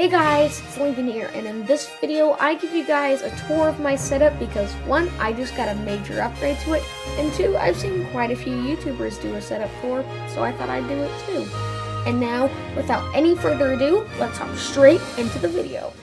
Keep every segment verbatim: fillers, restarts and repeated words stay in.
Hey guys, it's Lincoln here, and in this video I give you guys a tour of my setup because one, I just got a major upgrade to it, and two, I've seen quite a few YouTubers do a setup tour, so I thought I'd do it too. And now, without any further ado, let's hop straight into the video.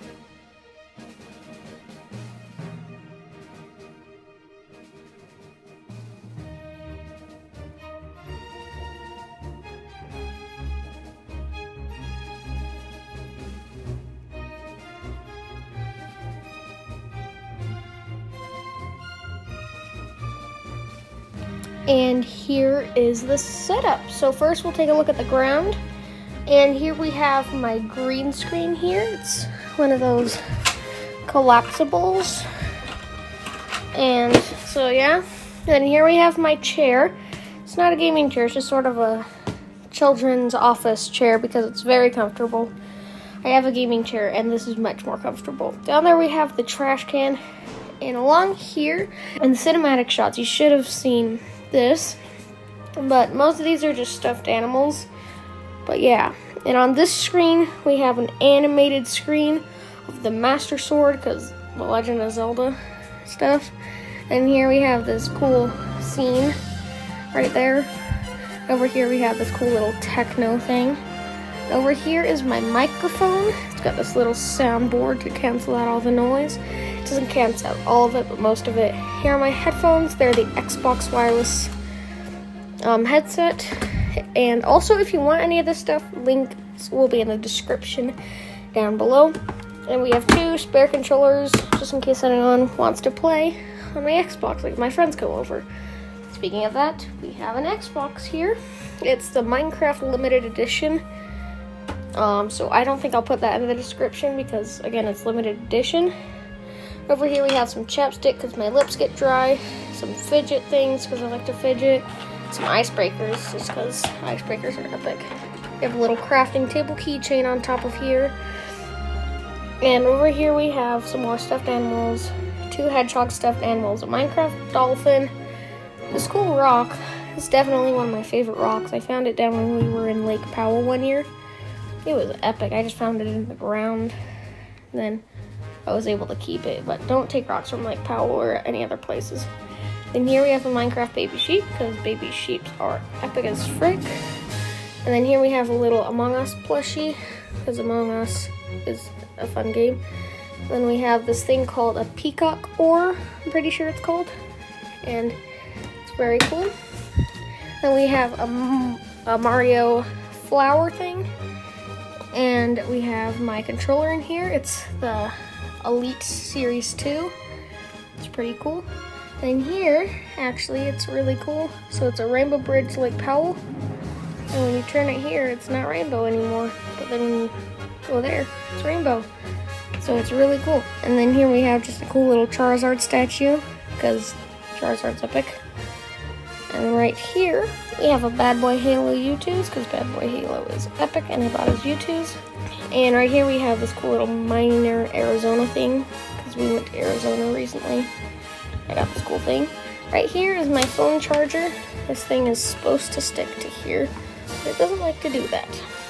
And here is the setup. So first we'll take a look at the ground. And here we have my green screen here. It's one of those collapsibles. And so yeah, then here we have my chair. It's not a gaming chair, it's just sort of a children's office chair because it's very comfortable. I have a gaming chair and this is much more comfortable. Down there we have the trash can. And along here, in the cinematic shots, you should have seen this, but most of these are just stuffed animals. But yeah, and on this screen we have an animated screen of the Master Sword because the Legend of Zelda stuff. And here we have this cool scene right there. Over here we have this cool little techno thing. Over here is my microphone. It's got this little soundboard to cancel out all the noise. It doesn't cancel out all of it, but most of it. Here are my headphones. They're the Xbox wireless um, headset. And also, if you want any of this stuff, links will be in the description down below. And we have two spare controllers, just in case anyone wants to play on my Xbox, like my friends come over. Speaking of that, we have an Xbox here. It's the Minecraft Limited Edition. Um, so I don't think I'll put that in the description because, again, it's limited edition. Over here we have some chapstick because my lips get dry, some fidget things because I like to fidget, some icebreakers just because icebreakers are epic. We have a little crafting table keychain on top of here. And over here we have some more stuffed animals, two hedgehog stuffed animals, a Minecraft dolphin, this cool rock. It's definitely one of my favorite rocks. I found it down when we were in Lake Powell one year. It was epic. I just found it in the ground, and then I was able to keep it. But don't take rocks from Lake Powell or any other places. Then here we have a Minecraft baby sheep, because baby sheeps are epic as frick. And then here we have a little Among Us plushie, because Among Us is a fun game. Then we have this thing called a peacock ore, I'm pretty sure it's called. And it's very cool. Then we have a, a Mario flower thing. And we have my controller in here. It's the Elite Series two. It's pretty cool. And here, actually, it's really cool. So it's a Rainbow Bridge Lake Powell. And when you turn it here, it's not rainbow anymore. But then when you go there, it's rainbow. So it's really cool. And then here we have just a cool little Charizard statue, because Charizard's epic. And right here, we have a Bad Boy Halo U twos, because Bad Boy Halo is epic, and I bought his U twos. And right here we have this cool little Miner Arizona thing, because we went to Arizona recently. I got this cool thing. Right here is my phone charger. This thing is supposed to stick to here, but it doesn't like to do that.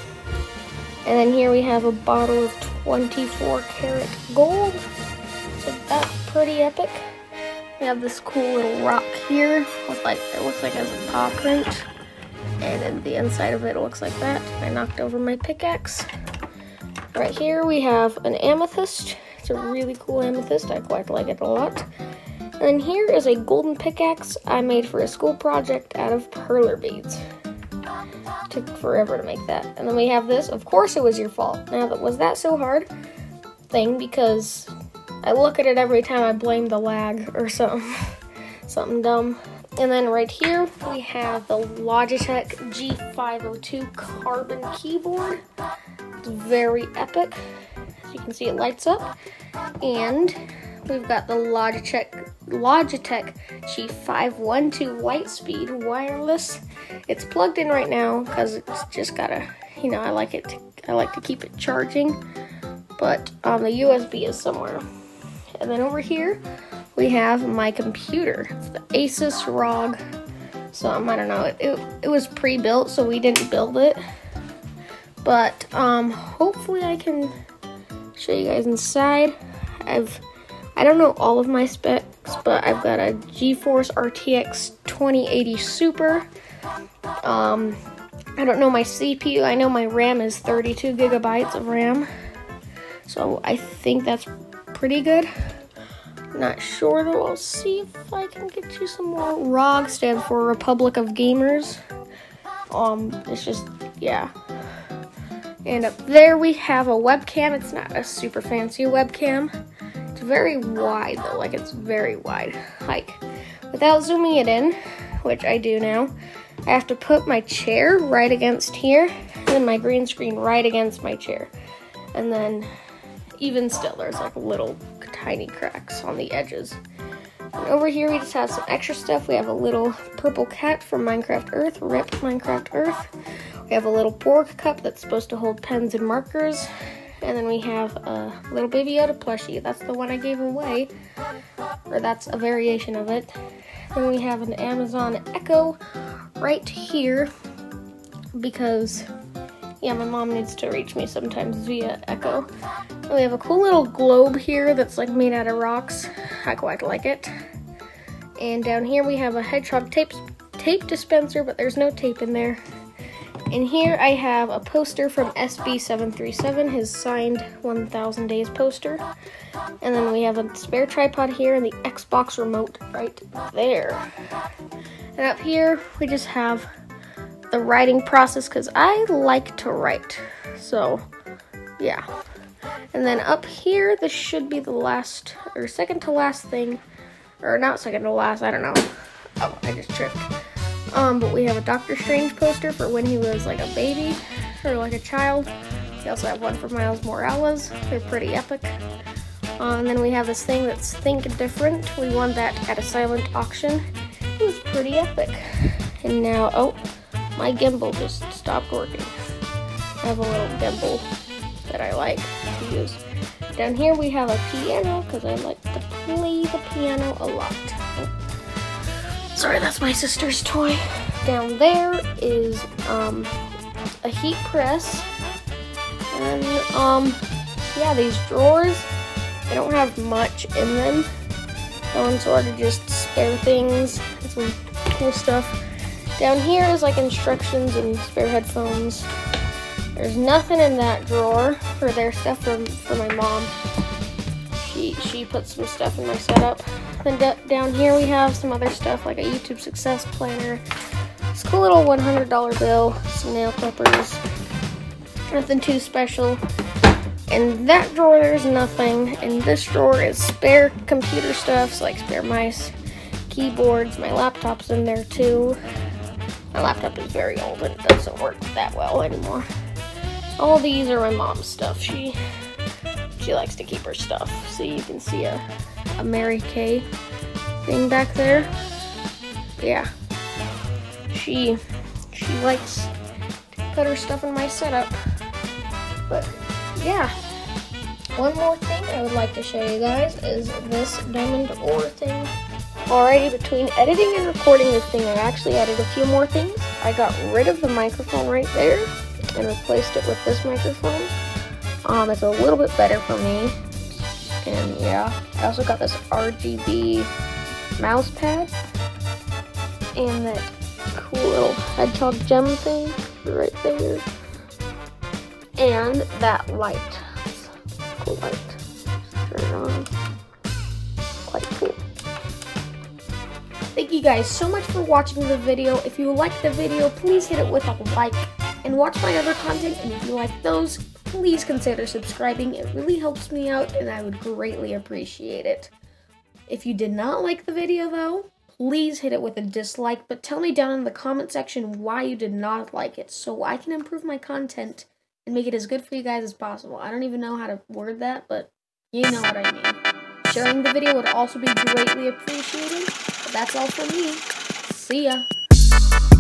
And then here we have a bottle of twenty-four karat gold. So that's pretty epic. We have this cool little rock here with like, it looks like it has a paw print. And then the inside of it looks like that. I knocked over my pickaxe. Right here we have an amethyst. It's a really cool amethyst. I quite like it a lot. And then here is a golden pickaxe I made for a school project out of perler beads. It took forever to make that. And then we have this. Of course it was your fault. Now, was that so hard? Thing, because I look at it every time I blame the lag or something, something dumb. And then right here, we have the Logitech G five oh two Carbon keyboard. It's very epic. As you can see, it lights up. And we've got the Logitech Logitech G five twelve Lightspeed wireless. It's plugged in right now because it's just gotta, you know, I like it. To, I like to keep it charging. But um, the U S B is somewhere. And then over here, we have my computer. It's the Asus R O G. So um, I don't know. It, it, it was pre-built, so we didn't build it. But um, hopefully I can show you guys inside. I've I don't know all of my specs, but I've got a GeForce R T X twenty eighty Super. Um, I don't know my C P U. I know my RAM is thirty-two gigabytes of RAM, so I think that's pretty good. Not sure though. I'll see if I can get you some more. R O G stands for Republic of Gamers. Um, it's just, yeah. And up there we have a webcam. It's not a super fancy webcam. It's very wide though, like it's very wide. Like, without zooming it in, which I do now, I have to put my chair right against here, and then my green screen right against my chair. And then, even still, there's like little tiny cracks on the edges. And over here we just have some extra stuff. We have a little purple cat from Minecraft Earth, rip Minecraft Earth. We have a little Borg cup that's supposed to hold pens and markers. And then we have a little Baby Yoda plushie. That's the one I gave away, or that's a variation of it. Then we have an Amazon Echo right here because, yeah, my mom needs to reach me sometimes via Echo. And we have a cool little globe here that's like made out of rocks. I quite like it. And down here we have a Hedgehog tape, tape dispenser, but there's no tape in there. And here I have a poster from S B seven three seven, his signed one thousand days poster. And then we have a spare tripod here and the Xbox remote right there. And up here we just have the writing process because I like to write. So, yeah. And then up here, this should be the last, or second to last thing, or not second to last, I don't know. Oh, I just tripped. Um, but we have a Doctor Strange poster for when he was like a baby, or like a child. We also have one for Miles Morales. They're pretty epic. Uh, and then we have this thing that's Think Different. We won that at a silent auction. It was pretty epic. And now, oh, my gimbal just stopped working. I have a little gimbal that I like to use. Down here we have a piano, because I like to play the piano a lot. Oh. Sorry, that's my sister's toy. Down there is um, a heat press. And um, yeah, these drawers, they don't have much in them. One sort of just spare things and some cool stuff. Down here is like instructions and spare headphones. There's nothing in that drawer for their stuff from for my mom. She she put some stuff in my setup. Then d down here we have some other stuff like a YouTube success planner, this cool little one hundred dollar bill, some nail clippers. Nothing too special. In that drawer there's nothing. In this drawer is spare computer stuff, so like spare mice, keyboards. My laptop's in there too. My laptop is very old and it doesn't work that well anymore. All these are my mom's stuff. She she likes to keep her stuff. So you can see a, a Mary Kay thing back there. Yeah. She she likes to put her stuff in my setup. But yeah. One more thing I would like to show you guys is this diamond ore thing. Alrighty, between editing and recording this thing, I actually added a few more things. I got rid of the microphone right there and replaced it with this microphone. Um, it's a little bit better for me. And yeah, I also got this R G B mouse pad and that cool little hedgehog gem thing right there. And that light. It's a cool light. Turn it on. Quite cool. Thank you guys so much for watching the video. If you liked the video, please hit it with a like and watch my other content. And if you like those, please consider subscribing. It really helps me out and I would greatly appreciate it. If you did not like the video though, please hit it with a dislike, but tell me down in the comment section why you did not like it so I can improve my content and make it as good for you guys as possible. I don't even know how to word that, but you know what I mean. Sharing the video would also be greatly appreciated. But that's all from me. See ya.